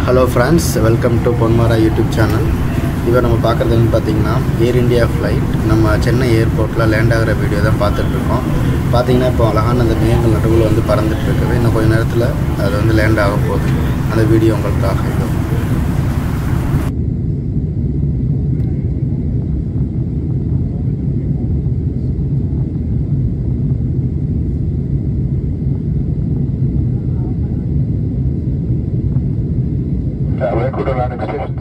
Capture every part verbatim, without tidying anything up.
Hello friends, welcome to Ponmarah YouTube channel. Now we are going to see AirIndia flight. We are Chennai airport la land agra video da paathiru irukom. Pathina ipo alagana and meyangal naduvula vandu parandittu irukku. Inna konja nerathila adu vandu land aga podhu. And video ungalukkaga idho. Go to landing stations.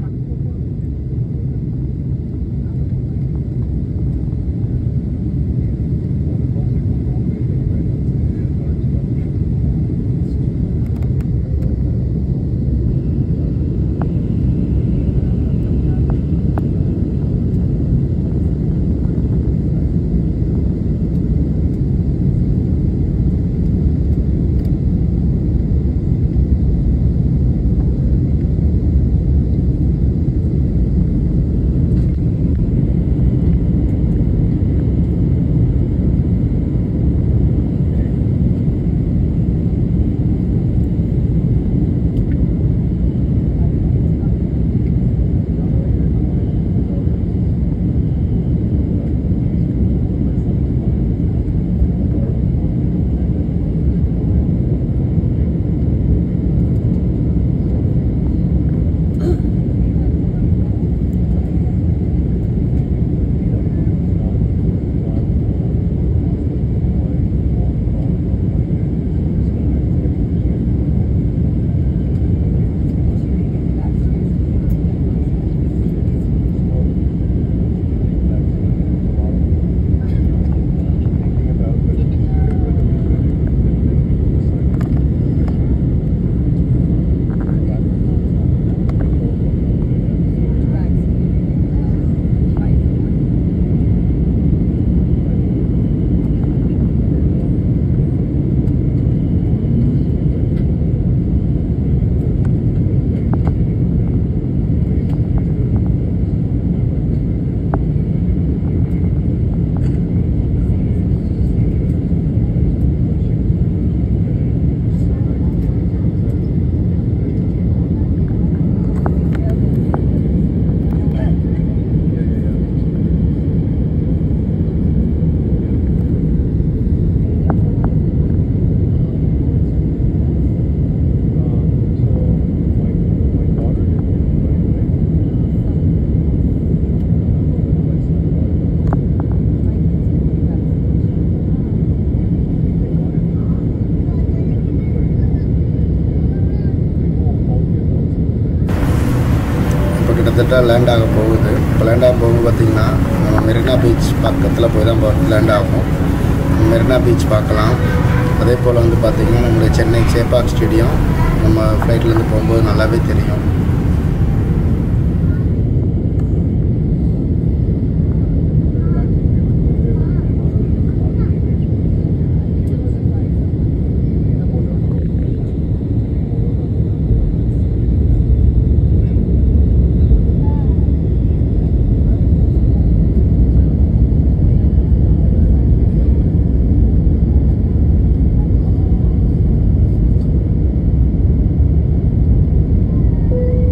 land ஆக போகுது. இப்போ land ஆக போகுது பார்த்தீங்கன்னா நம்ம Marina beach பக்கத்தில் போய் தான் land ஆகும். மெரினா பீச் பார்க்கலாம். அதே போல் வந்து பார்த்தீங்கன்னா நம்மளுடைய சென்னை சேப்பாக் ஸ்டேடியம் நம்ம ஃப்ளைட்லேருந்து போகும்போது நல்லாவே தெரியும். You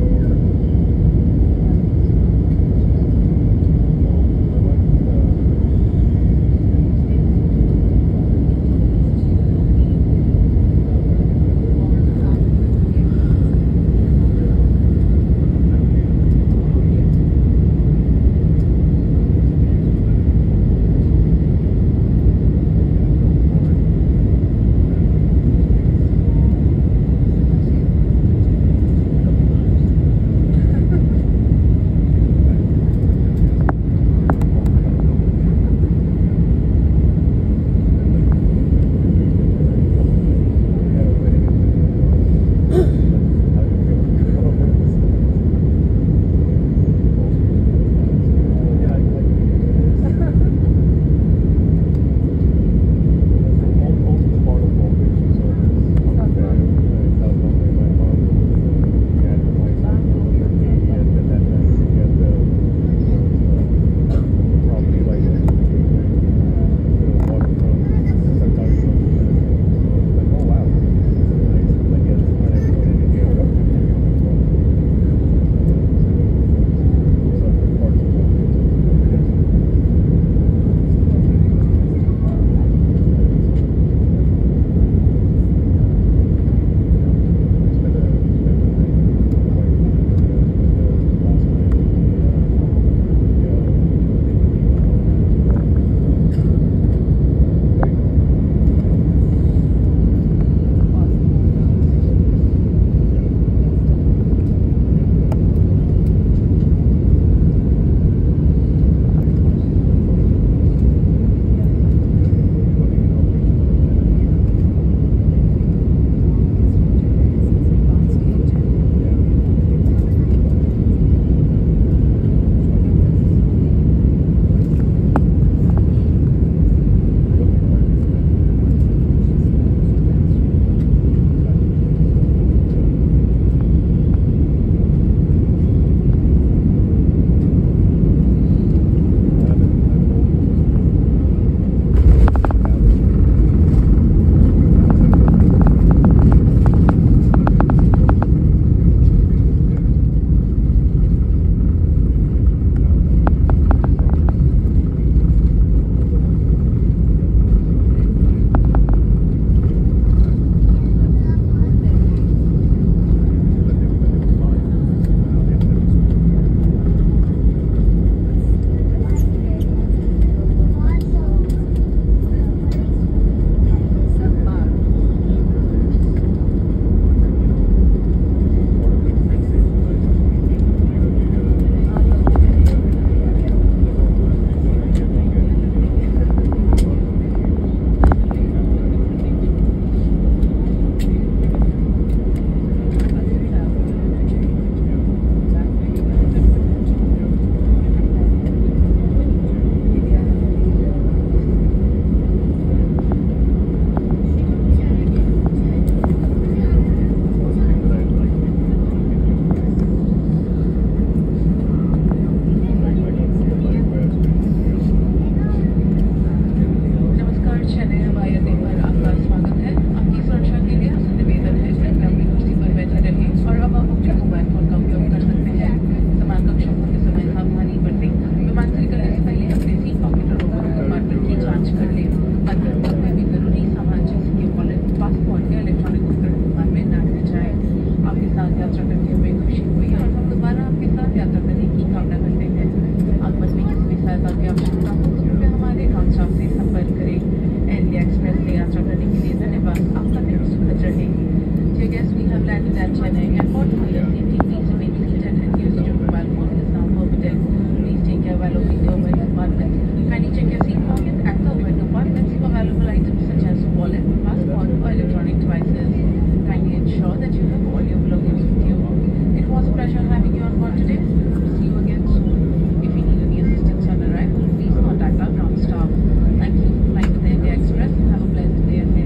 साथ यात्रा करके हमें खुशी हुई और हम दोबारा आपके साथ यात्रा करने की कामना करते हैं। आगमन में किसी भी सहायता की आवश्यकता हो तो कृपया हमारे ग्राउंड स्टाफ से संपर्क करें। एयर इंडिया एक्सप्रेस से यात्रा करने के लिए धन्यवाद। आपका दिन सुखद रहे। Dear guests, we have landed at Chennai Airport. For your safety, please remain seated and use your mobile phone is now permitted. Please take care while opening the overhead compartment. Kindly check your seat pocket at the overhead compartments for valuable items such as wallet, passport, or electronic devices. Kindly ensure that you have all your belongings with you. It was a pleasure having you on board today. See you again soon. If you need any assistance on arrival, please contact our ground staff. Thank you for flying with the India Express and have a pleasant day ahead.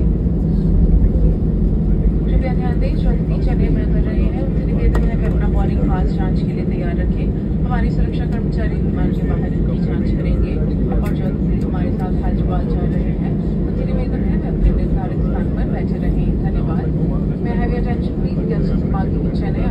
कृपया ध्यान दें, जो अतिथि चेन्नई में उतर रहे हैं उनसे निवेदन है कि अपना बोर्डिंग पास जांच के लिए तैयार रखें। हमारी सुरक्षा कर्मचारी विमान के बाहर इनकी जांच करेंगे और जो अतिथि हमारे साथ हैदराबाद जा रहे हैं उनसे निवेदन है वे अपने निर्धारित स्थान पर बैठे रहें। धन्यवाद। May I have your attention please? Guests embarking in Chennai